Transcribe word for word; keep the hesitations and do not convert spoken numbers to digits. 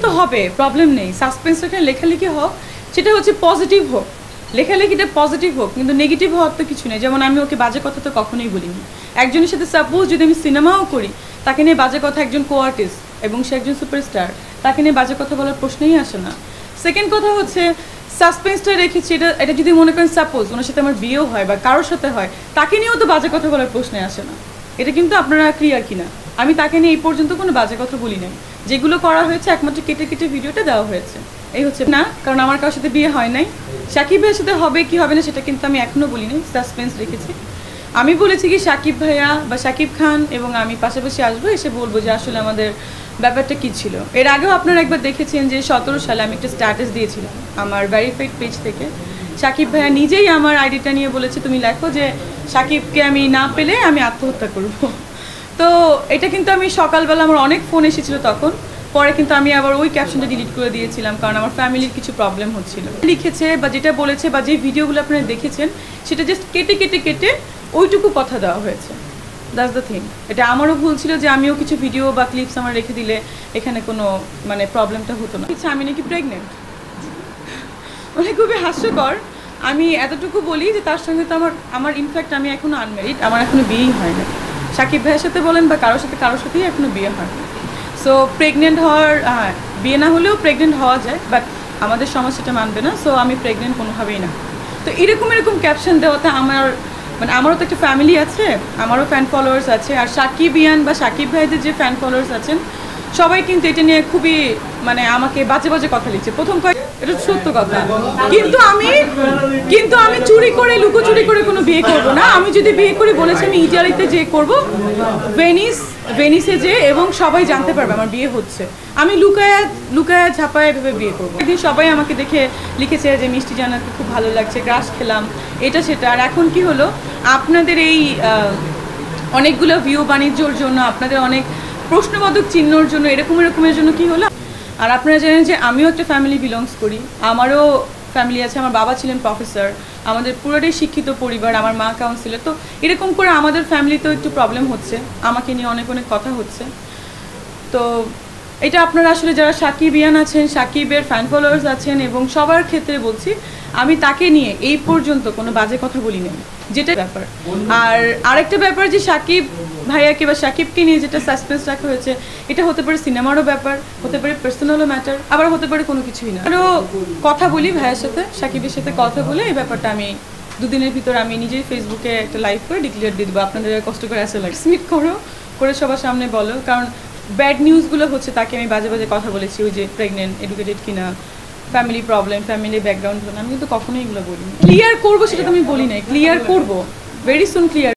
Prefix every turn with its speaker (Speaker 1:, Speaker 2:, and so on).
Speaker 1: তো হবে, প্রবলেম নেই। সাসপেন্স এখানে লেখালেখি হোক, সেটা হচ্ছে পজিটিভ হোক, লেখালেখিটা পজিটিভ হোক, কিন্তু নেগেটিভ হওয়ার তো কিছু নেই। যেমন আমি ওকে বাজে কথা তো কখনোই বলিনি। একজনের সাথে সাপোজ যদি আমি সিনেমাও করি, তাকে নিয়ে বাজে কথা, একজন কো আর্টিস্ট এবং সে একজন সুপারস্টার, তাকে নিয়ে বাজে কথা বলার প্রশ্নই আসে না। সেকেন্ড কথা হচ্ছে সাসপেন্সটা রেখেছি, এটা এটা যদি মনে করেন সাপোজ ওনার সাথে আমার বিয়েও হয় বা কারোর সাথে হয়, তাকে নিয়েও তো বাজে কথা বলার প্রশ্নে আসে না। এটা কিন্তু আপনারা ক্লিয়ার কিনা? আমি তাকে নিয়ে এই পর্যন্ত কোনো বাজে কথা বলি নাই। যেগুলো করা হয়েছে একমাত্র কেটে কেটে ভিডিওটা দেওয়া হয়েছে, এই হচ্ছে না। কারণ আমার কারোর সাথে বিয়ে হয় নাই। সাকিব ভাইয়ের সাথে হবে কি হবে না সেটা কিন্তু আমি এখনও বলিনি, সাসপেন্স রেখেছি। আমি বলেছি কি সাকিব ভাইয়া বা সাকিব খান এবং আমি পাশাপাশি আসবো, এসে বলবো যে আসলে আমাদের ব্যাপারটা কী ছিল। এর আগেও আপনারা একবার দেখেছেন যে সতেরো সালে আমি একটা স্ট্যাটাস দিয়েছিলাম আমার ভেরিফাইড পেজ থেকে। সাকিব ভাইয়া নিজেই আমার আইডিটা নিয়ে বলেছে তুমি লেখো যে সাকিবকে আমি না পেলে আমি আত্মহত্যা করব। তো এটা কিন্তু আমি সকালবেলা আমার অনেক ফোন এসেছিলো তখন, পরে কিন্তু আমি আবার ওই ক্যাপশনটা ডিলিট করে দিয়েছিলাম, কারণ আমার ফ্যামিলির কিছু প্রবলেম হচ্ছিল। লিখেছে বা যেটা বলেছে বা যে ভিডিওগুলো আপনারা দেখেছেন সেটা জাস্ট কেটে কেটে কেটে ওইটুকু কথা দেওয়া হয়েছে। That's the thing. এটা আমারও ভুল ছিল যে আমিও কিছু ভিডিও বা ক্লিপস আমার রেখে দিলে এখানে কোনো মানে প্রবলেমটা হতো না। আচ্ছা, আমি নাকি প্রেগনেন্ট, মানে খুবই হাস্যকর। আমি এতটুকু বলি যে তার সঙ্গে তো আমার আমার ইনফ্যাক্ট আমি এখনও আনম্যারিড, আমার এখনও বিয়েই হয় না। সাকিব ভাইয়ের সাথে বলেন বা কারোর সাথে কারোর সাথেই এখনও বিয়ে হয় না। সো প্রেগনেন্ট হওয়ার, হ্যাঁ বিয়ে না হলেও প্রেগনেন্ট হওয়া যায়, বাট আমাদের সমাজ সেটা মানবে না। সো আমি প্রেগনেন্ট কোনোভাবেই না। তো এরকম এরকম ক্যাপশন দেওয়াতে আমার মানে আমারও তো একটা ফ্যামিলি আছে, আমারও ফ্যান ফলোয়ার্স আছে, আর সাকিব ইয়ান বা সাকিব ভাইদের যে ফ্যান ফলোয়ার্স আছেন সবাই কিন্তু এটা নিয়ে খুবই মানে আমাকে বাজে বাজে কথা লিখছে। প্রথম কয়েক এটা সত্য কথা, কিন্তু আমি কিন্তু আমি চুরি করে লুকোচুরি করে কোনো বিয়ে করব না। আমি যদি বিয়ে করি বলেছি আমি ইটালিতে যে করব, ভেনিস ভেনিসে যে, এবং সবাই জানতে পারবে আমার বিয়ে হচ্ছে। আমি লুকায়া লুকায়া ঝাপায় এভাবে বিয়ে করবো। একদিন সবাই আমাকে দেখে লিখেছে যে মিষ্টি জানাতে খুব ভালো লাগছে, গ্রাস খেলাম, এটা সেটা। আর এখন কি হলো, আপনাদের এই অনেকগুলো ভিউ বাণিজ্যর জন্য, আপনাদের অনেক প্রশ্নবোধক চিহ্নর জন্য, এরকম এরকমের জন্য কি হলো। আর আপনারা জানেন যে আমিও একটা ফ্যামিলি বিলংস করি, আমারও ফ্যামিলি আছে। আমার বাবা ছিলেন প্রফেসর, আমাদের পুরোটাই শিক্ষিত পরিবার, আমার মা কাউন্সিলর। তো এরকম করে আমাদের ফ্যামিলিতেও একটু প্রবলেম হচ্ছে, আমাকে নিয়ে অনেক অনেক কথা হচ্ছে। তো এটা আপনারা আসলে যারা সাকিব ইয়ান আছেন, সাকিবের ফ্যান ফলোয়ার্স আছেন এবং সবার ক্ষেত্রে বলছি, আমি তাকে নিয়ে এই পর্যন্ত কোনো বাজে কথা বলি না, যেটা ব্যাপার। আর আরেকটা ব্যাপার যে সাকিব ভাইয়াকে বা সাকিবকে নিয়ে যেটা সাসপেন্স রাখা হয়েছে, এটা হতে পারে সিনেমারও ব্যাপার, হতে পারে পার্সোনালও ম্যাটার, আবার হতে পারে কোনো কিছুই না। আরও কথা বলি ভাইয়ের সাথে, সাকিবের সাথে কথা বলে এই ব্যাপারটা আমি দুদিনের ভিতর আমি নিজেই ফেসবুকে একটা লাইভ করে ডিক্লেয়ার দিয়ে দেবো। আপনাদের কষ্ট করে আসে লাগে স্মিট করো, করে সবার সামনে বলো, কারণ ব্যাড নিউজগুলো হচ্ছে তাকে আমি বাজে বাজে কথা বলেছি, ওই যে প্রেগনেন্ট, এডুকেটেড কিনা, ফ্যামিলি প্রবলেম, ফ্যামিলি ব্যাকগ্রাউন্ড, আমি কিন্তু কখনোই এগুলো বলিনি। ক্লিয়ার করবো সেটা তো আমি বলি নাই, ক্লিয়ার করবো, ভেরি সুন ক্লিয়ার।